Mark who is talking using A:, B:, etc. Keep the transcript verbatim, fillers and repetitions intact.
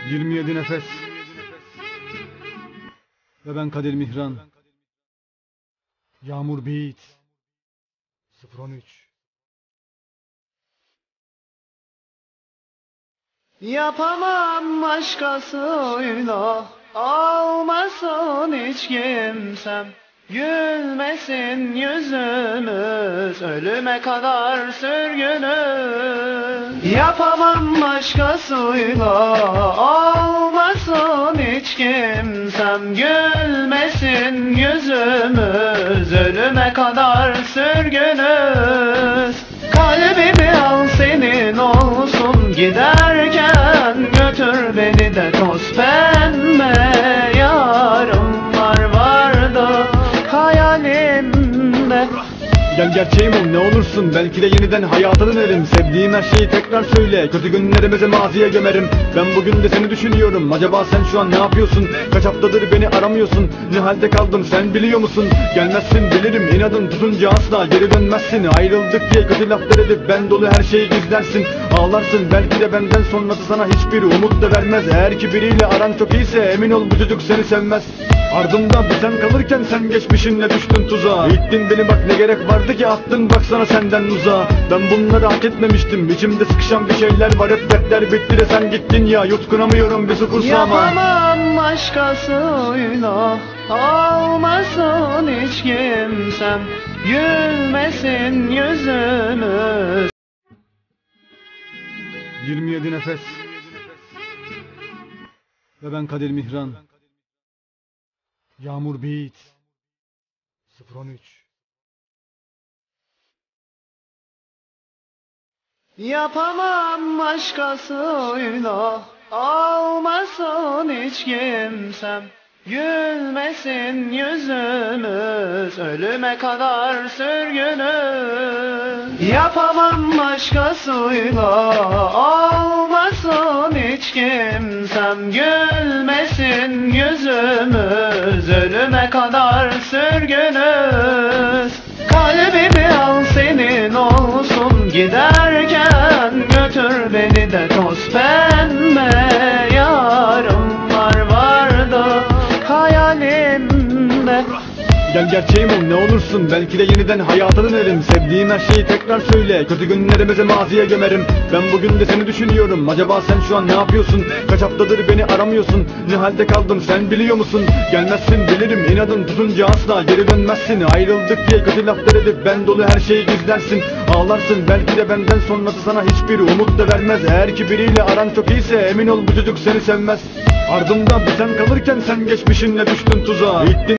A: yirmi yedi nefes ve ben Kadir Mihran. Yağmur Beat sıfır on üç.
B: Yapamam başkasıyla, almasın hiç kimsem. Gülmesin yüzümüz, ölüme kadar sürgünüz. Yapamam başkasıyla, almasın hiç kimsem. Gülmesin yüzümüz, ölüme kadar sürgünüz. Kalbimi al senin olsun, giderken götür beni de toz pembe. Yarınlar vardı hayalimde.
A: Gel gerçeğim ol ne olursun, belki de yeniden hayata dönerim. Sevdiğim her şeyi tekrar söyle, kötü günlerimizi maziye gömerim. Ben bugün de seni düşünüyorum, acaba sen şu an ne yapıyorsun? Kaç haftadır beni aramıyorsun, ne halde kaldım sen biliyor musun? Gelmezsin bilirim, inadın tutunca asla geri dönmezsin. Ayrıldık diye kötü laflar edip ben dolu her şeyi gizlersin. Ağlarsın belki de benden sonrası sana hiçbir umut da vermez. Eğer ki biriyle aran çok iyiyse emin ol bu çocuk seni sevmez. Ardımda bir sen kalırken sen geçmişinle düştün tuzağa. İttin beni bak ne gerek vardı ki attın baksana senden uzağa. Ben bunları hak etmemiştim, içimde sıkışan bir şeyler var. Hep dertler bitti de sen gittin ya, yutkunamıyorum bir su kursağıma.
B: Yapamam başkasıyla, almasın hiç kimsem. Gülmesin yüzümüz.
A: yirmi yedi nefes ve ben Kadir Mihran. Yağmur Beat sıfır on üç.
B: Yapamam başkasıyla, almasın hiç kimsem. Gülmesin yüzümüz, ölüme kadar sürgünüz. Yapamam başkasıyla, almasın hiç kimsem. Gülmesin yüzümüz, ölüme kadar sürgünüz. Kalbimi al senin olsun, giderken götür beni de toz pembe. Yarınlar vardı hayalimde.
A: Gel gerçeğim ol ne olursun, belki de yeniden hayata dönerim. Sevdiğim her şeyi tekrar söyle, kötü günlerimizi maziye gömerim. Ben bugün de seni düşünüyorum, acaba sen şu an ne yapıyorsun? Kaç haftadır beni aramıyorsun, ne halde kaldım sen biliyor musun? Gelmezsin bilirim, inadın tutunca asla geri dönmezsin. Ayrıldık diye kötü laflar edip ben dolu her şeyi gizlersin. Ağlarsın belki de benden sonrası sana hiçbir umut da vermez. Eğer ki biriyle aran çok iyiyse emin ol bu çocuk seni sevmez. Ardımda bir sen kalırken sen geçmişinle düştün tuzağa. İttin